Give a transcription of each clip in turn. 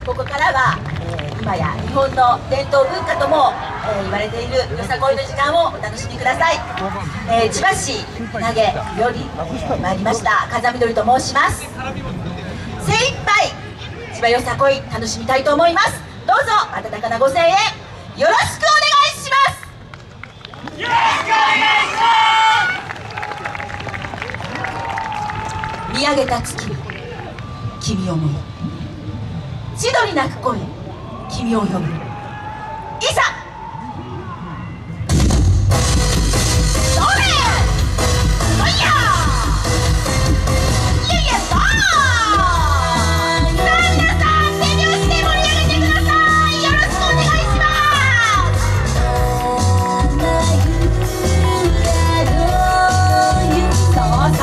ここからは、今や日本の伝統文化とも、言われているよさこいの時間をお楽しみください。千葉市投げより、参りました風見鶏と申します。精一杯千葉よさこい楽しみたいと思います。どうぞ温かなご声援よろしくお願いします。よろしくお願いします。見上げた月に君を思う、千鳥鳴く声君を呼ぶ、いざそれそいやいやいやそうさあ皆さん手拍子で盛り上げてください。よろしくお願いします。そうそう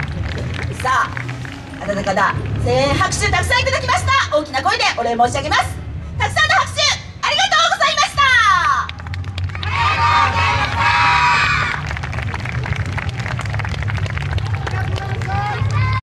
温かな声援拍手たくさんいただきました。大きな声でお礼申し上げます。